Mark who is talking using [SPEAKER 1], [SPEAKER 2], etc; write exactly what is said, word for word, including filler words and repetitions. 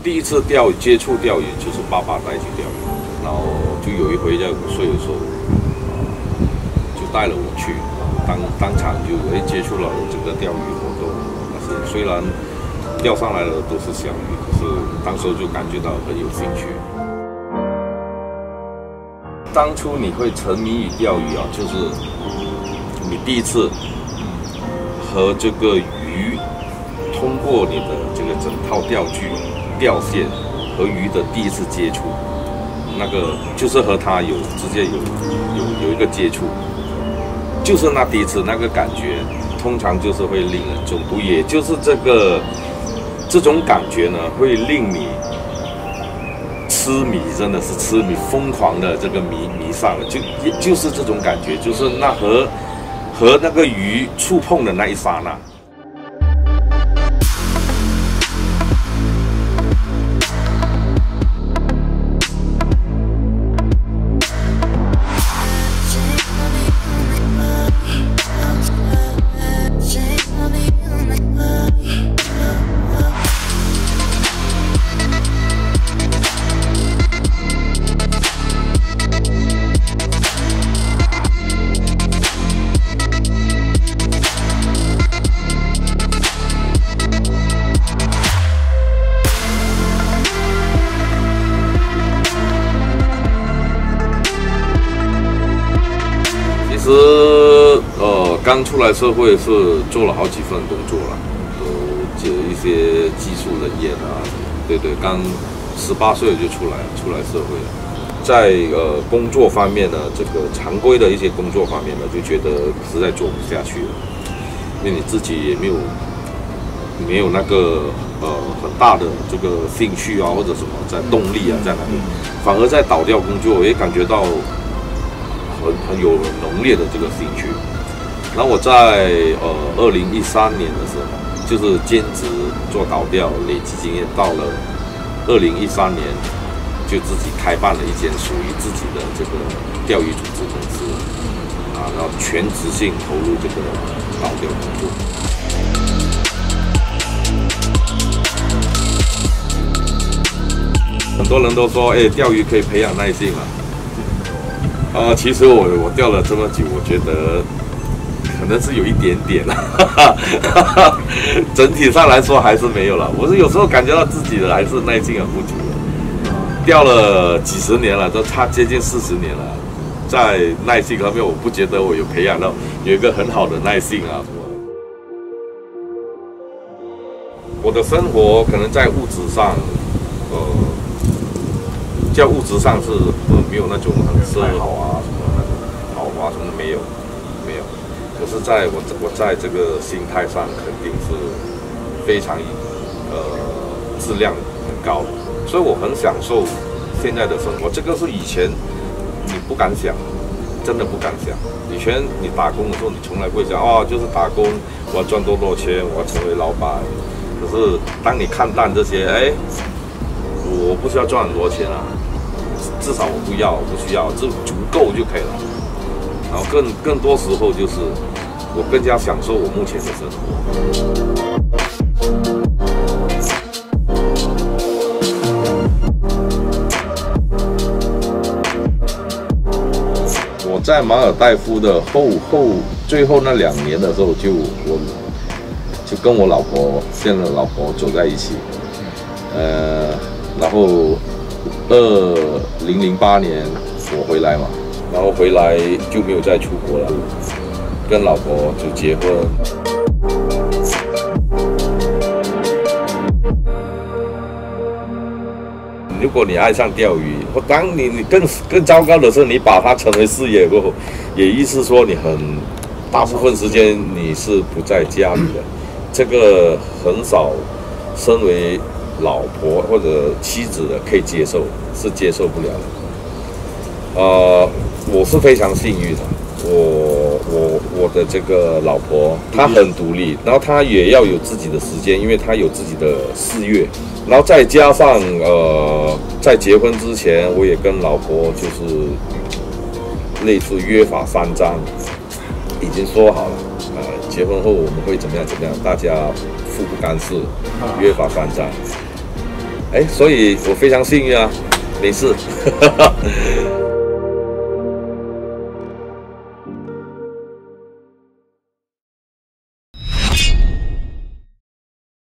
[SPEAKER 1] 第一次钓鱼接触钓鱼就是爸爸带去钓鱼，然后就有一回在五岁的时候，就带了我去，当当场就哎接触了整个钓鱼活动那些，虽然钓上来的都是小鱼，可是当时就感觉到很有兴趣。当初你会沉迷于钓鱼啊，就是你第一次和这个鱼通过你的这个整套钓具、钓线和鱼的第一次接触，那个就是和它有直接有有有一个接触，就是那第一次那个感觉，通常就是会令人中毒，也就是这个这种感觉呢，会令你痴迷，真的是痴迷，疯狂的这个迷迷上了，就就是这种感觉，就是那和和那个鱼触碰的那一刹那。其实，呃，刚出来社会是做了好几份工作了，都接一些技术人员啊，对对，刚十八岁就出来出来社会了。在呃工作方面呢，这个常规的一些工作方面呢，就觉得实在做不下去了，因为你自己也没有没有那个呃很大的这个兴趣啊，或者什么在动力啊在哪里，反而在倒钓工作，我也感觉到。很很有浓烈的这个兴趣，然后我在呃二零一三年的时候，就是兼职做倒钓，累积经验，到了二零一三年就自己开办了一间属于自己的这个钓鱼组织公司，啊，然后全职性投入这个倒钓工作。很多人都说，哎，钓鱼可以培养耐性啊。呃，其实我我钓了这么久，我觉得可能是有一点点了，整体上来说还是没有了。我是有时候感觉到自己的还是耐性很不足的，钓了几十年了，都差接近四十年了，在耐性方面，我不觉得我有培养到有一个很好的耐性啊什么的。我的生活可能在物质上，呃。在物质上是呃没有那种很奢豪啊什么那种豪华什么没有没有，可是在我我在这个心态上肯定是非常呃质量很高的，所以我很享受现在的生活。这个是以前你不敢想，真的不敢想。以前你打工的时候，你从来不会想哦，就是打工我要赚多多钱，我要成为老板。可是当你看淡这些，哎。我不需要赚很多钱啊，至少我不要，我不需要，这足够就可以了。然后更更多时候就是我更加享受我目前的生活。我在马尔代夫的后后最后那两年的时候就，就我就跟我老婆现在的老婆走在一起，呃。然后，二零零八年我回来嘛，然后回来就没有再出国了，跟老婆就结婚。如果你爱上钓鱼，或当你你更更糟糕的是，你把它成为事业过后，也意思说你很大部分时间你是不在家里的，这个很少身为老婆或者妻子的可以接受，是接受不了的。呃，我是非常幸运的，我我我的这个老婆她很独立，然后她也要有自己的时间，因为她有自己的事业，然后再加上呃，在结婚之前，我也跟老婆就是类似约法三章，已经说好了，呃，结婚后我们会怎么样怎么样，大家互不干涉，约法三章。 哎，所以我非常幸运啊，没事。